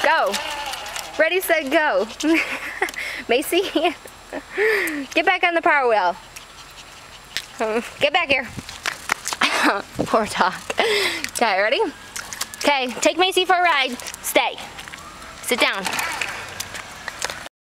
Go. Ready, set, go. Macy, get back on the Power Wheel. Get back here. Poor dog. Okay, ready? Okay, take Macy for a ride. Stay. Sit down.